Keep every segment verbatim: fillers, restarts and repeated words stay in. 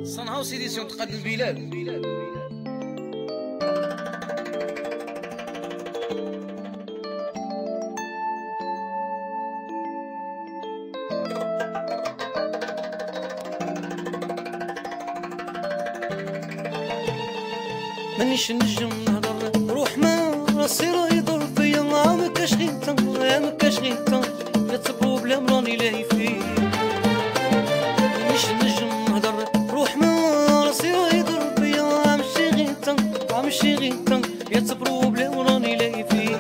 صنعاو سيديسيون تقدم البلاد. مانيش نجم نهضر روح ما راسي راه يضر فيا، ما كاش غير انت ما كاش غير انت يا بروبليم راني لاهي فيه. مانيش نجم نهضر روح ما راسي راه يضر فيا، ماشي غير انت ماشي غير انت يا بروبليم راني لاهي فيه.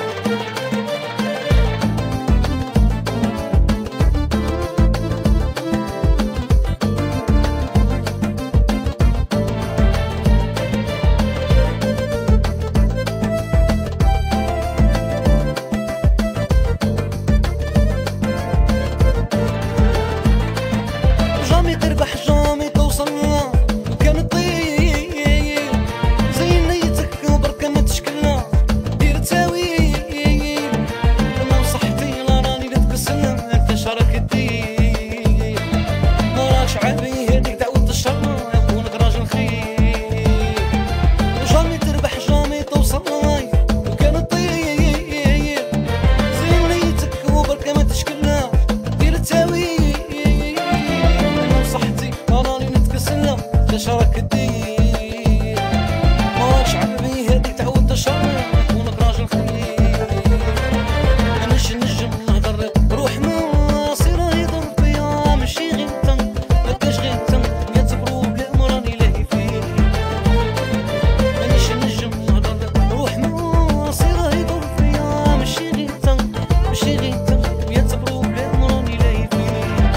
شارك الدين ماكش عمري هاديك تعود تشرف كونك راجل خير. مانيش نجم نهضر روح ما صير يضر فيا، ماشي غير انت مكاش غير انت مية بروبليم راني لاهي فيه. مانيش نجم نهضر روح ما صير يضر فيا، ماشي غير انت ماشي غير انت مية بروبليم راني لاهي فيه.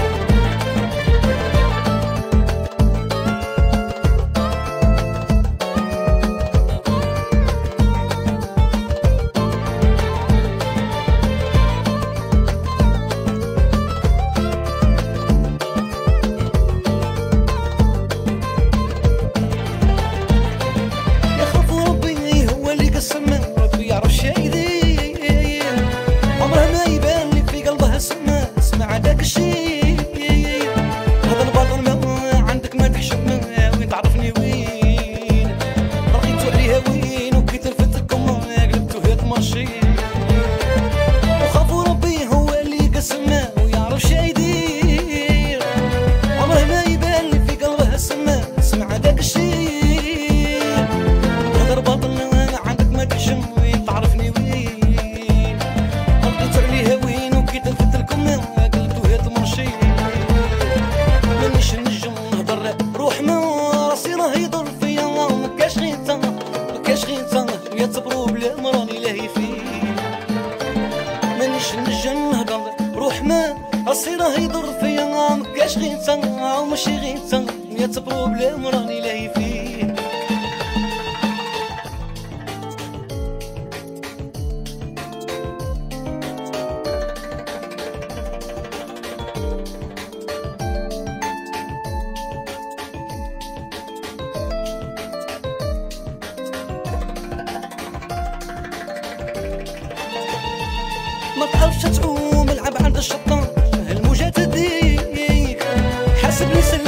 ربي يعرف شايدي عمره ما يبان لي في قلبها سما اسمع داك الشي. هذا الباطل ما عندك ما تحشم وين تعرفني وين رقيتو عليها وين وكي تلفتكم قلبتو هاد ماشي. وخافوا ربي هو اللي قسمها ويعرف شايدي عمره ما يبان لي في قلبها سما اسمع داك الشي. هذا الباطل ما تحشم وين تعرفني وين رقيتو عليها وين وكي تلفت لكم قلبتو هاد مرشي. مانيش نجم نهضر روح ما راسي راه يضر فيا، مكاش غير انت مكاش غير انت يا بروبليم راني لاهي فيه. مانيش نجم نهضر روح ما راسي راه يضر فيا، مكاش غير انت ماشي غير انت يا بروبليم راني لاهي فيه. ما تعرفش تعوم العب عند الشطان الموجة تديك حاسب لي